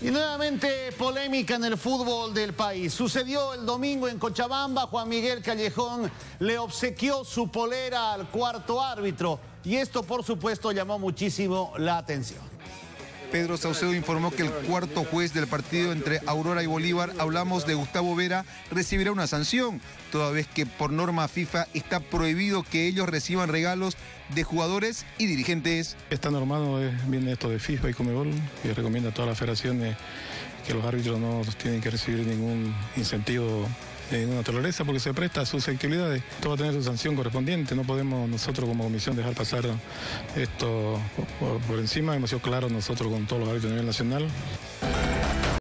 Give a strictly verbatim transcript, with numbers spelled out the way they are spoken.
Y nuevamente polémica en el fútbol del país. Sucedió el domingo en Cochabamba. Juan Miguel Callejón le obsequió su polera al cuarto árbitro. Y esto, por supuesto, llamó muchísimo la atención. Pedro Saucedo informó que el cuarto juez del partido entre Aurora y Bolívar, hablamos de Gustavo Vera, recibirá una sanción, toda vez que por norma FIFA está prohibido que ellos reciban regalos de jugadores y dirigentes. Está normado, eh, viene esto de FIFA y Conmebol, que recomienda a todas las federaciones que los árbitros no tienen que recibir ningún incentivo de ninguna naturaleza porque se presta a susceptibilidades. Esto va a tener su sanción correspondiente. No podemos nosotros como comisión dejar pasar esto por, por encima. Hemos sido claros nosotros con todos los árbitros a nivel nacional.